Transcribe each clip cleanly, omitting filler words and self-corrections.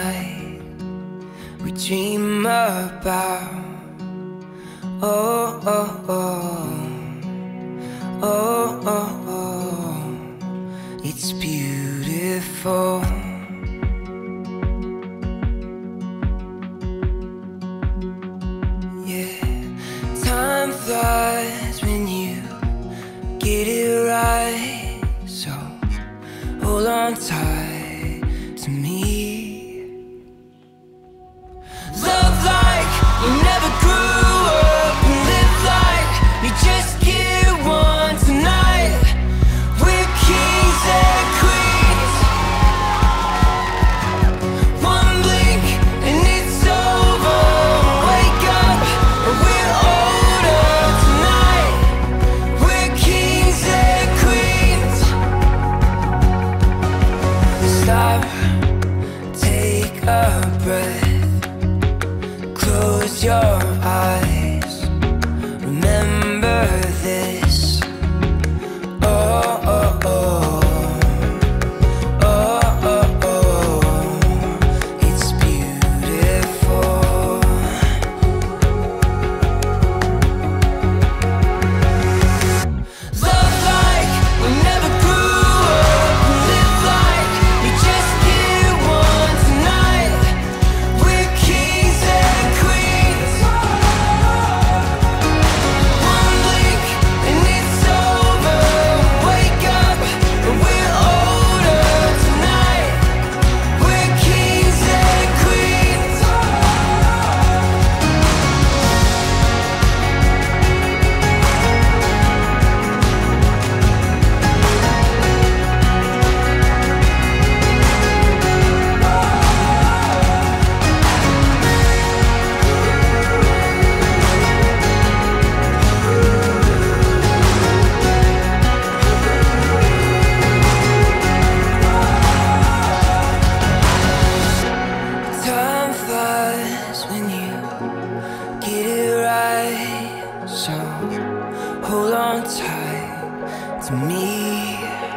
night we dream about. Oh, oh, oh, oh, oh, oh, it's beautiful. Yeah, time flies when you get it right, so hold on tight to me. Love like you never grew up, and live like you just get one tonight. We're kings and queens. One blink and it's over. Wake up and we're older tonight. We're kings and queens. Stop, take a breath, close your eyes, remember this. Oh, oh, oh, oh, oh, oh, it's beautiful. Love like we never grew up, and live like you just get one tonight. We're kings and queens. One blink and it's over. Wake up and we're older tonight. We're kings and queens. Time flies when you get it right, so hold on tight to me.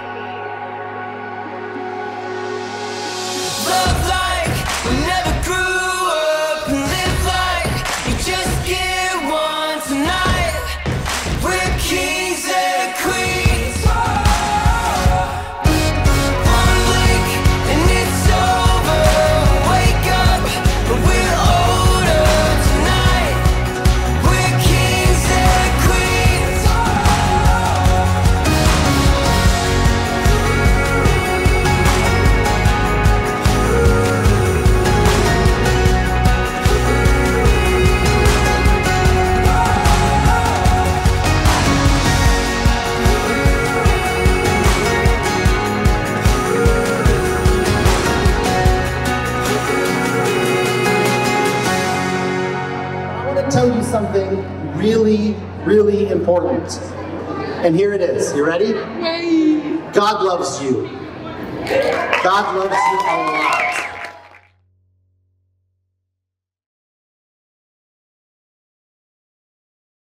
Love like we never grew up, and live like you just get one tonight. We're kings and queens. One blink and it's over. Wake up and we're older tonight. We're kings and queens. I want to tell you something really, really important. And here it is. You ready? God loves you. God loves you a lot.